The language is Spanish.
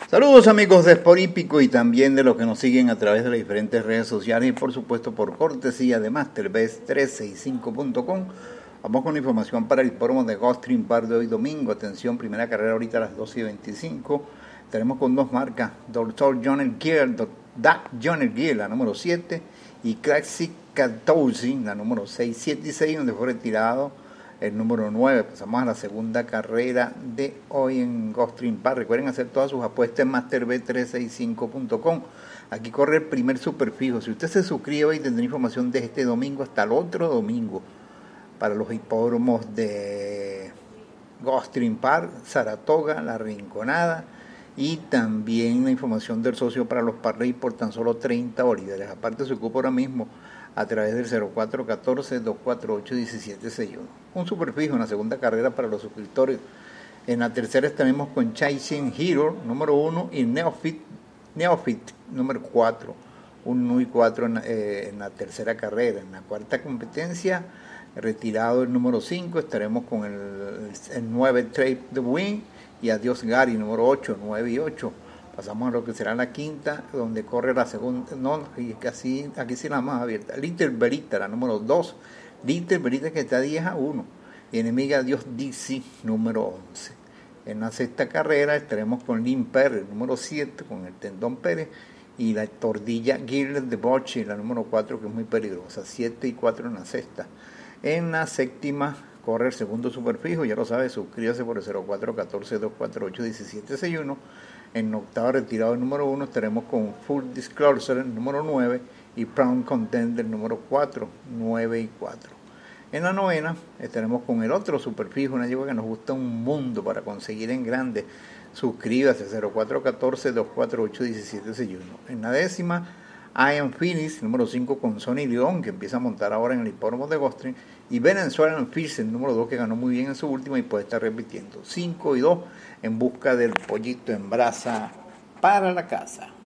Saludos amigos de Sport Hípico y también de los que nos siguen a través de las diferentes redes sociales y por supuesto por cortesía de MasterBest365.com. Vamos con información para el hipódromo de Gulfstream Park de hoy domingo. Atención, primera carrera ahorita a las 12:25. Tenemos con dos marcas, Dr. John Elgier, la número 7, y Classic 14, la número 6, 7 y 6, donde fue retirado el número 9. Pasamos a la segunda carrera de hoy en Gulfstream Park. Recuerden hacer todas sus apuestas en MasterBet365.com. Aquí corre el primer superfijo. Si usted se suscribe y tendrá información de este domingo hasta el otro domingo para los hipódromos de Gulfstream Park, Saratoga, La Rinconada, y también la información del socio para los parlays por tan solo 30 bolívares. Aparte se ocupa ahora mismo a través del 0414-248-1761. Un superfijo en la segunda carrera para los suscriptores. En la tercera estaremos con Chasing Hero, número 1, y Neofit, número 4. 1 y 4 en la tercera carrera. En la cuarta competencia, retirado el número 5, estaremos con el 9, Trade the Win, y Adiós Gary, número 8, 9 y 8. Pasamos a lo que será la quinta, donde corre la segunda, no, y casi, aquí sí la más abierta. Little Berita, la número 2. Little Berita que está 10-1. Y Enemiga Dios DC, número 11. En la sexta carrera estaremos con Lynn Pérez, número 7, con el Tendón Pérez. Y la Tordilla Gilles de Bochi, la número 4, que es muy peligrosa. 7 y 4 en la sexta. En la séptima corre el segundo superfijo, ya lo sabe, suscríbase por el 0414-248-1761. En octava retirado el número 1 estaremos con Full Disclosure, el número 9, y Proud Contender, el número 4, 9 y 4. En la novena estaremos con el otro superfijo, una yegua que nos gusta un mundo para conseguir en grande. Suscríbase, 0414-248-1761. En la décima, I Am Finish, número 5, con Sonny León, que empieza a montar ahora en el hipódromo de Gulfstream, y Venezuelan Fish, el número 2, que ganó muy bien en su última y puede estar repitiendo. 5 y 2 en busca del pollito en brasa para la casa.